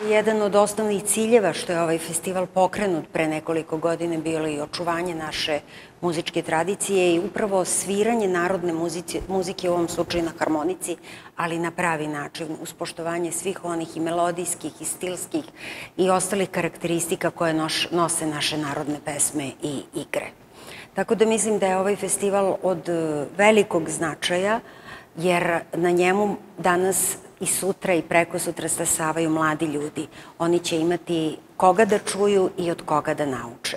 Jedan od osnovnih ciljeva što je ovaj festival pokrenut pre nekoliko godina bilo i očuvanje naše muzičke tradicije i upravo sviranje narodne muzike, u ovom slučaju na harmonici, ali na pravi način, uz poštovanje svih onih i melodijskih i stilskih i ostalih karakteristika koje nose naše narodne pesme i igre. Tako da mislim da je ovaj festival od velikog značaja, jer na njemu danas i sutra i preko sutra stasavaju mladi ljudi. Oni će imati koga da čuju i od koga da nauče.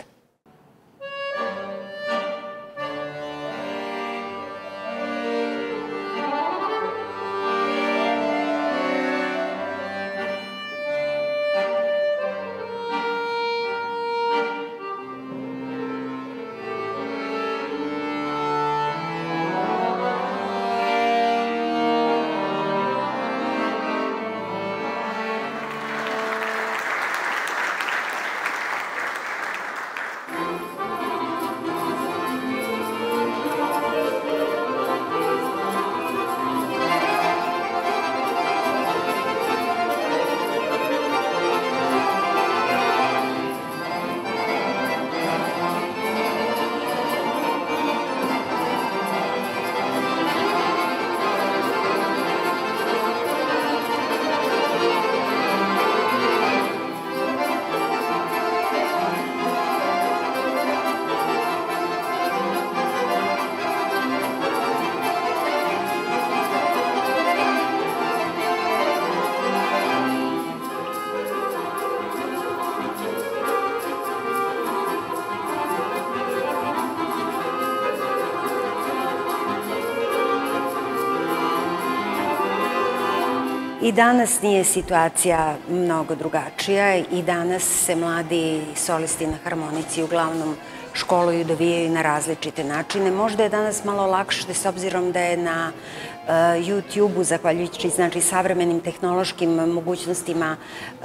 I danas nije situacija mnogo drugačija i danas se mladi solisti na harmonici uglavnom školuju i dovijaju na različite načine. Možda je danas malo lakše s obzirom da je na YouTube-u, zahvaljujući savremenim tehnološkim mogućnostima,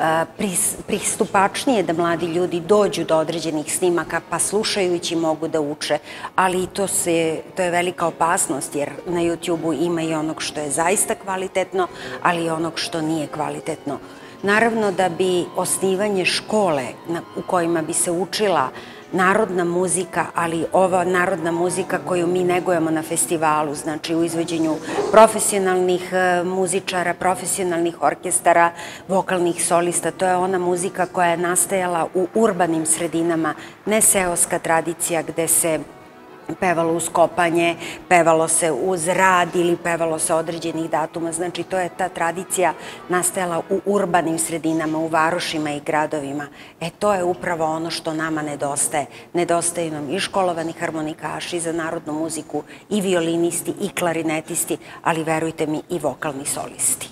pristupačnije da mladi ljudi dođu do određenih snimaka, pa slušajući mogu da uče, ali to je velika opasnost, jer na YouTube-u ima i onog što je zaista kvalitetno, ali i onog što nije kvalitetno. Naravno da bi osnivanje škole u kojima bi se učila narodna muzika, ali ova narodna muzika koju mi negujemo na festivalu, znači u izvođenju profesionalnih muzičara, profesionalnih orkestara, vokalnih solista, to je ona muzika koja je nastajala u urbanim sredinama, ne seoska tradicija gde se pevalo uz kopanje, pevalo se uz rad ili pevalo se određenih datuma. Znači, to je ta tradicija nastajala u urbanim sredinama, u varošima i gradovima. To je upravo ono što nama nedostaje. Nedostaju nam i školovani harmonikaši za narodnu muziku, i violinisti, i klarinetisti, ali verujte mi i vokalni solisti.